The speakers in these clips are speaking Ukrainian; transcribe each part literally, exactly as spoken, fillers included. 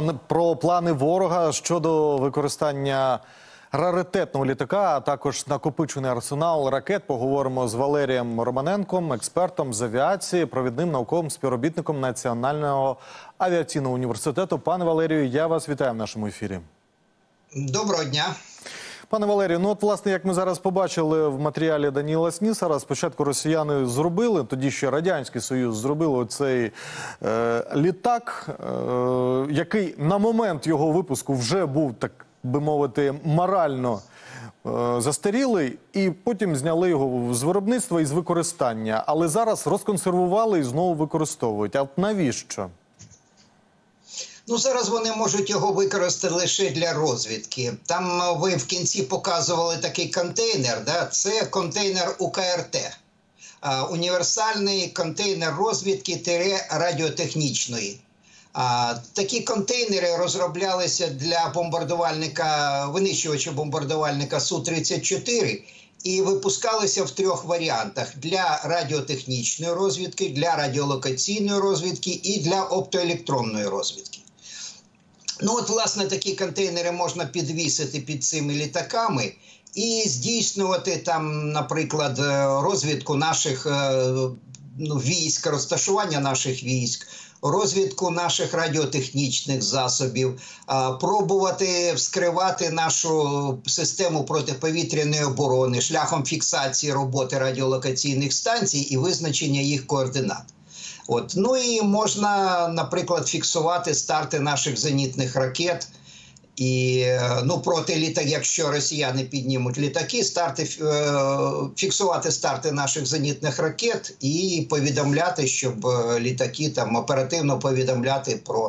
про плани ворога щодо використання раритетного літака, а також накопичений арсенал ракет. Поговоримо з Валерієм Романенком, експертом з авіації, провідним науковим співробітником Національного авіаційного університету. Пане Валерію, я вас вітаю в нашому ефірі. Доброго дня. Пане Валерію, ну от, власне, як ми зараз побачили в матеріалі Даніела Снісара, спочатку росіяни зробили, тоді ще Радянський Союз зробили оцей е, літак, е, який на момент його випуску вже був, так би мовити, морально е, застарілий, і потім зняли його з виробництва і з використання. Але зараз розконсервували і знову використовують. А от навіщо? Ну, зараз вони можуть його використати лише для розвідки. Там ви в кінці показували такий контейнер, да? Це контейнер У К Р Т. А, універсальний контейнер розвідки-радіотехнічної. А, такі контейнери розроблялися для бомбардувальника, винищувача бомбардувальника Су тридцять чотири і випускалися в трьох варіантах: для радіотехнічної розвідки, для радіолокаційної розвідки і для оптоелектронної розвідки. Ну от, власне, такі контейнери можна підвісити під цими літаками і здійснювати там, наприклад, розвідку наших ну, військ, розташування наших військ, розвідку наших радіотехнічних засобів, пробувати вскривати нашу систему протиповітряної оборони шляхом фіксації роботи радіолокаційних станцій і визначення їх координат. От. Ну і можна, наприклад, фіксувати старти наших зенітних ракет. І, ну, проти літак, якщо росіяни піднімуть літаки, старти, фіксувати старти наших зенітних ракет і повідомляти, щоб літаки там оперативно повідомляти про,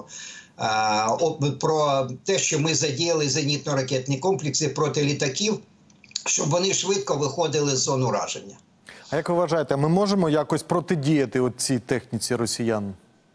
про те, що ми задіяли зенітно-ракетні комплекси проти літаків, щоб вони швидко виходили з зон ураження. А як ви вважаєте, ми можемо якось протидіяти от цій техніці росіян?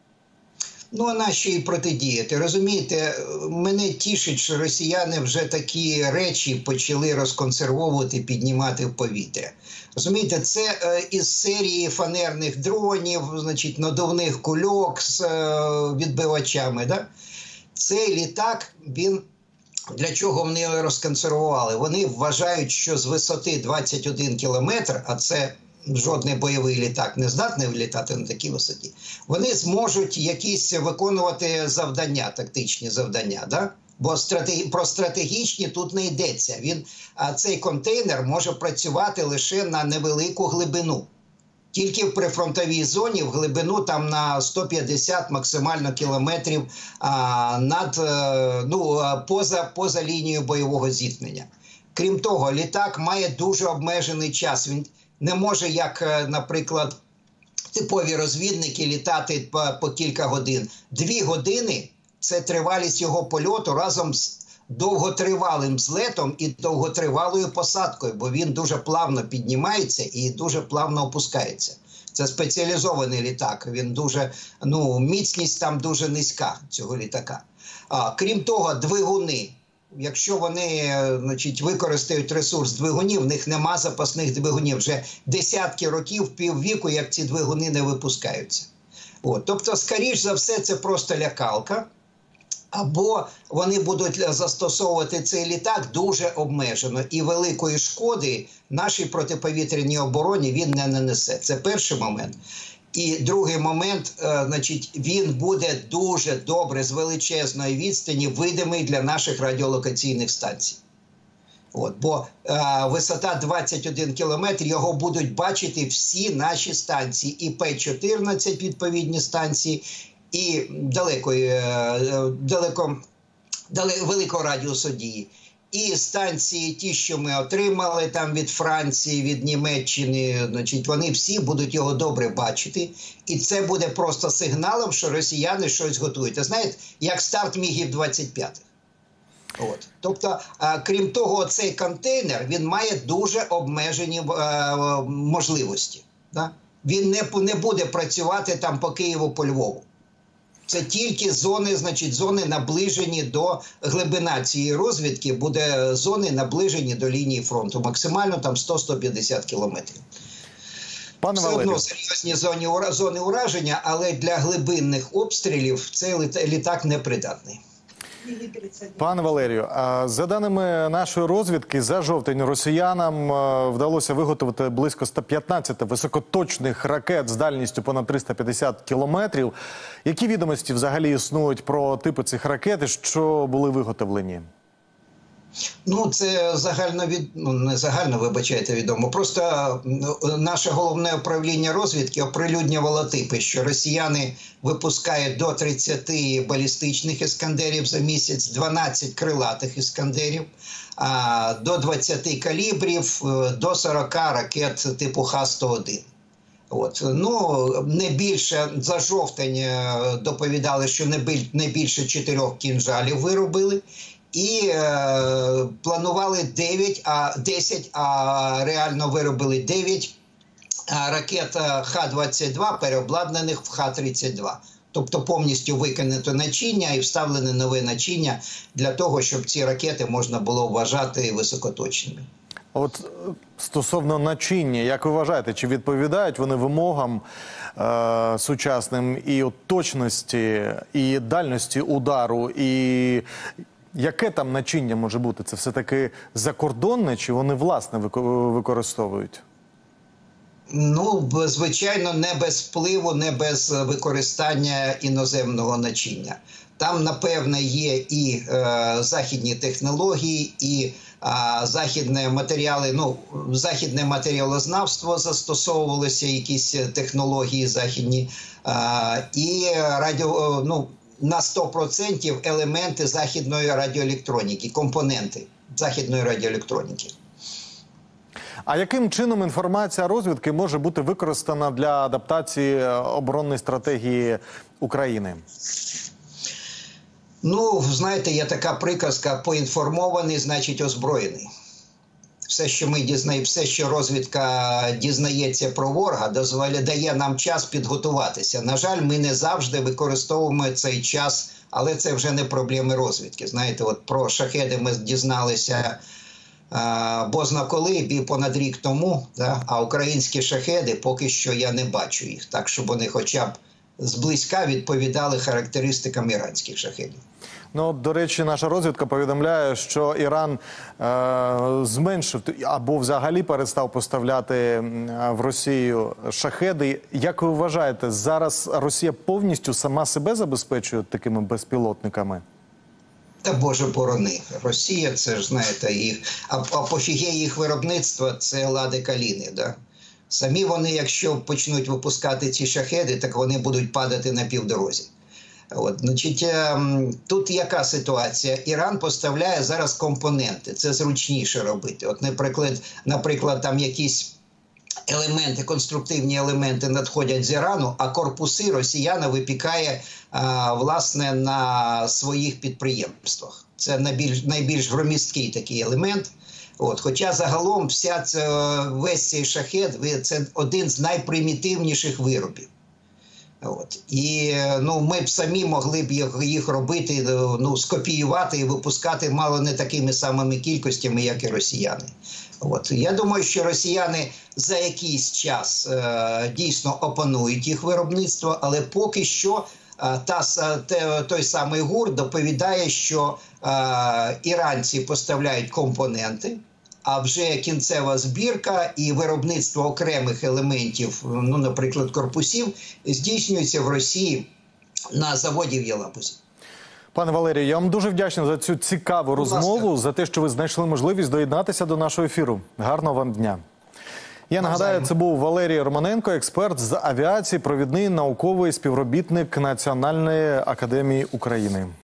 Ну, а на що і протидіяти? Розумієте, мене тішить, що росіяни вже такі речі почали розконсервовувати, піднімати в повітря. Розумієте, це е, із серії фанерних дронів, значить, надувних кульок з е, відбивачами. Да? Цей літак, він... Для чого вони його розконсервували? Вони вважають, що з висоти двадцять один кілометр, а це жодний бойовий літак не здатний літати на такій висоті, вони зможуть якісь виконувати завдання, тактичні завдання. Да? Бо стратегі... про стратегічні тут не йдеться. Він, а цей контейнер може працювати лише на невелику глибину. Тільки в прифронтовій зоні в глибину там на сто п'ятдесят максимально кілометрів а, над, ну, поза, поза лінією бойового зіткнення. Крім того, літак має дуже обмежений час. Він не може, як, наприклад, типові розвідники літати по, по кілька годин. Дві години – це тривалість його польоту разом з довготривалим злетом і довготривалою посадкою, бо він дуже плавно піднімається і дуже плавно опускається. Це спеціалізований літак, він дуже, ну, міцність там дуже низька цього літака. А, крім того, двигуни. Якщо вони, значить, використають ресурс двигунів, в них нема запасних двигунів. Вже десятки років, піввіку, як ці двигуни не випускаються. От. Тобто, скоріш за все, це просто лякалка. Або вони будуть застосовувати цей літак дуже обмежено. І великої шкоди нашій протиповітряній обороні він не нанесе. Це перший момент. І другий момент, е, значить, він буде дуже добре з величезної відстані видимий для наших радіолокаційних станцій. От, бо е, висота двадцять один кілометр, його будуть бачити всі наші станції. І П чотирнадцять відповідні станції, і далекої, далеко, далеко, великого радіусу дії. І станції, ті, що ми отримали там від Франції, від Німеччини, значить, вони всі будуть його добре бачити. І це буде просто сигналом, що росіяни щось готують. Знаєте, як старт Мігів двадцять п'ять. От. Тобто, а, крім того, цей контейнер, він має дуже обмежені а, можливості. Да? Він не, не буде працювати там по Києву, по Львову. Це тільки зони, значить, зони наближені до глибина цієї розвідки, буде зони наближені до лінії фронту. Максимально там сто - сто п'ятдесят кілометрів. Пане Все одно серйозні зони, зони ураження, але для глибинних обстрілів цей літак не придатний. Пане Валерію, а за даними нашої розвідки, за жовтень росіянам е, вдалося виготовити близько ста п'ятнадцяти високоточних ракет з дальністю понад триста п'ятдесят кілометрів. Які відомості взагалі існують про типи цих ракет і що були виготовлені? Ну, це загально від... ну, не загально, вибачайте, відомо. Просто наше головне управління розвідки оприлюднювало типи, що росіяни випускають до тридцяти балістичних іскандерів за місяць, дванадцять крилатих іскандерів, а до двадцяти калібрів, до сорока ракет типу Х сто один. От. Ну, не більше, за жовтень доповідали, що не, біль... не більше чотирьох кінжалів виробили. І е, планували дев'ять, а десять, а реально виробили дев'ять ракет Х двадцять два, переобладнаних в Х тридцять два. Тобто повністю викинуто начиння і вставлене нове начиння для того, щоб ці ракети можна було вважати високоточними. От стосовно начиння, як ви вважаєте, чи відповідають вони вимогам е, сучасним і от точності, і дальності удару, і яке там начиння може бути? Це все-таки закордонне, чи вони власне використовують? Ну, звичайно, не без впливу, не без використання іноземного начиння. Там, напевне, є і е, західні технології, і е, західне матеріали, ну, західне матеріалознавство застосовувалося, якісь технології західні, е, і радіо, ну, на сто відсотків елементи західної радіоелектроніки, компоненти західної радіоелектроніки. А яким чином інформація розвідки може бути використана для адаптації оборонної стратегії України? Ну, знаєте, є така приказка: поінформований, значить озброєний. Все, що ми дізнаємо, все, що розвідка дізнається про ворога, дозволяє, дає нам час підготуватися. На жаль, ми не завжди використовуємо цей час, але це вже не проблеми розвідки. Знаєте, от про шахеди ми дізналися а, бозна коли, понад рік тому, да? А українські шахеди поки що я не бачу їх, так, щоб вони хоча б зблизька відповідали характеристикам іранських шахедів. Ну, до речі, наша розвідка повідомляє, що Іран е, зменшив або взагалі перестав поставляти в Росію шахеди. Як ви вважаєте, зараз Росія повністю сама себе забезпечує такими безпілотниками? Та Боже борони. Росія, це ж, знаєте, їх, апофігія їх виробництва – це лади каліни, да? Самі вони, якщо почнуть випускати ці шахеди, так вони будуть падати на півдорозі. От, значить, тут яка ситуація? Іран поставляє зараз компоненти, це зручніше робити. От, наприклад, наприклад, там якісь елементи, конструктивні елементи надходять з Ірану, а корпуси росіяни випікає, а, власне, на своїх підприємствах. Це найбільш, найбільш громісткий такий елемент. От, хоча загалом вся ця, весь цей шахет – це один з найпримітивніших виробів. От. І ну, ми б самі могли б їх, їх робити, ну, скопіювати і випускати мало не такими самими кількостями, як і росіяни. От. Я думаю, що росіяни за якийсь час е, дійсно опанують їх виробництво, але поки що е, та, те, той самий ГУР доповідає, що е, іранці поставляють компоненти, а вже кінцева збірка і виробництво окремих елементів, ну, наприклад, корпусів, здійснюється в Росії на заводі в Єлабузі. Пане Валерію, я вам дуже вдячний за цю цікаву розмову, за те, що ви знайшли можливість доєднатися до нашого ефіру. Гарного вам дня. Я нагадаю, це був Валерій Романенко, експерт з авіації, провідний науковий співробітник Національної академії України.